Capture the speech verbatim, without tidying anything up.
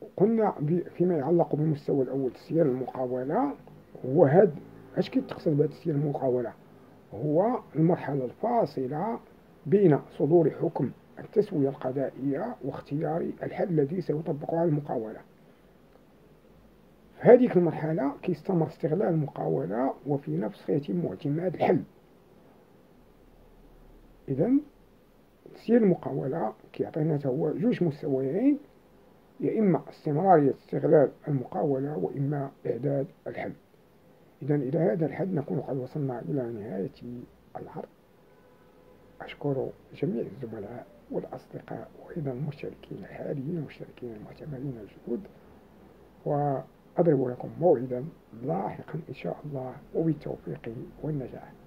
قلنا فيما يتعلق بالمستوى الأول تسيير المقاولة، هو هاد اش كيتقصد بهذا تسيير المقاولة؟ هو المرحلة الفاصلة بين صدور حكم التسوية القضائية واختيار الحل الذي سيطبق على المقاولة. في هذه المرحلة كيستمر استغلال المقاولة، وفي نفس يتم اعتماد الحل. إذا تسيير المقاولة كيعطينا هو جوج مستويين، يا إما استمرارية استغلال المقاولة وإما إعداد الحل. إذا إلى هذا الحد نكون قد وصلنا إلى نهاية العرض. أشكر جميع الزملاء والأصدقاء وأيضا المشتركين الحاليين والمشتركين المعتبرين الجدد، وأضرب لكم موعدا لاحقا إن شاء الله، وبالتوفيق والنجاح.